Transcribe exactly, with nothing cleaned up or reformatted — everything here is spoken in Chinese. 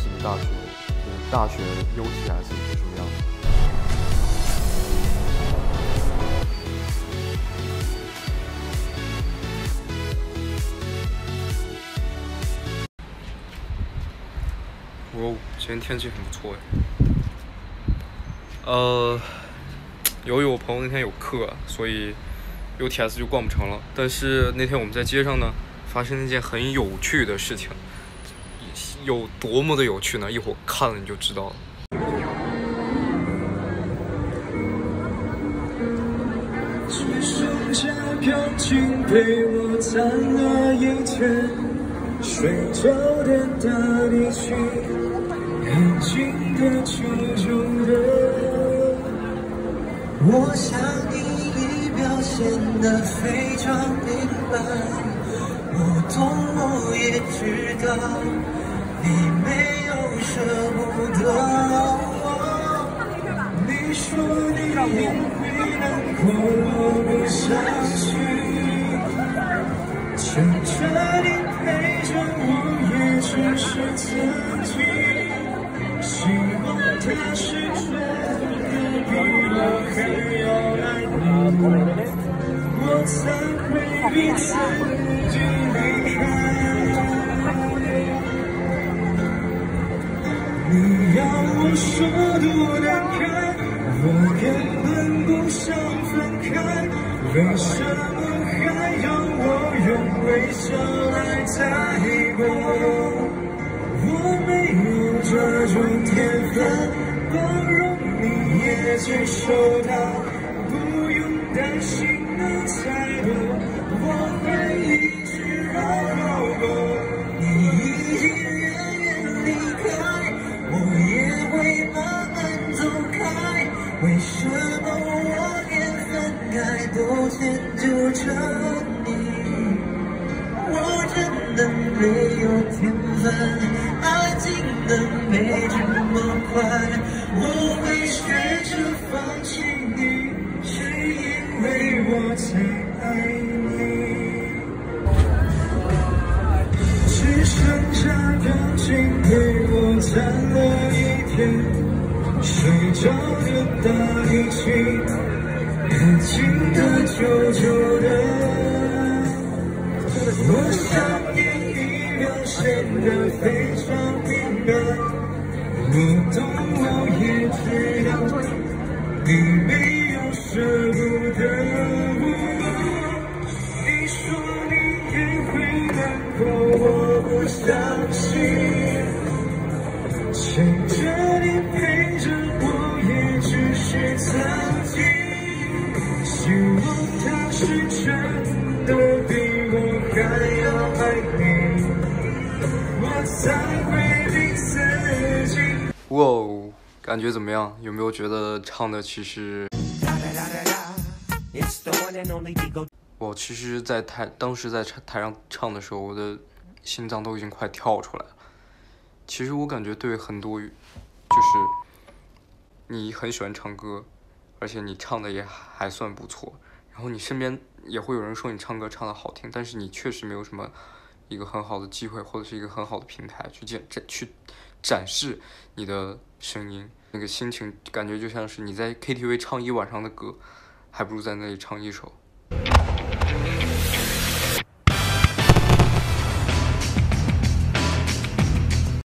实习大学，就是大学 U T S 是什么样的？ 哦，今天天气很不错哎。呃，由于我朋友那天有课，所以 U T S 就逛不成了。但是那天我们在街上呢，发生了一件很有趣的事情，有多么的有趣呢？一会儿看了你就知道了。 只剩下钢琴陪我弹了一天，睡着的大提琴，安静的久久的。我想你已表现得非常明白，我懂我也知道，你没有舍不得我。你说你也会难过，我不相信。牵着你陪着我，也只是曾经。希望它是真的，比我还要爱你，我才会比自己离开。你要我说多难看，我根本不想分开，为什么还要我用微笑来带过？我没有这种天分，包容你也接受它，不用担心的太多，我会一直绕绕过。你已经远远离开，我也会慢慢走开，为什么我连分开都迁就着你？我真的没有天分，爱情的没这么快，我会学着放弃你，是因为我才爱你。只剩下钢琴陪我弹了一天，睡着的大提琴，安静的久久的。我想你已表现得非常明白，我懂我也知道，你没有舍不得我。你说你也会难过，我不相信。牵着你陪着我，也只是曾经。希望它是真的，比我还要爱你，我才会比自己。 哇哦，感觉怎么样？有没有觉得唱的其实……我其实，在台当时在台上唱的时候，我的心脏都已经快跳出来了。其实我感觉对很多，就是你很喜欢唱歌，而且你唱的也还算不错，然后你身边也会有人说你唱歌唱的好听，但是你确实没有什么一个很好的机会或者是一个很好的平台去展展去展示你的声音，那个心情感觉就像是你在 K T V 唱一晚上的歌，还不如在那里唱一首。